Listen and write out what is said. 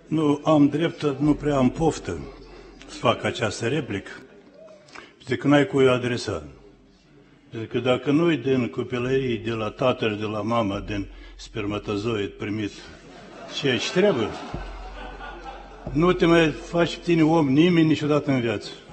Nu am dreptă, nu prea am poftă să fac această replică. Zic că n-ai cui adresa. Zic că dacă nu-i din copilărie, de la tatăl, de la mama, din spermatozoid primit ce trebuie, nu te mai faci pe tine om nimeni niciodată în viață.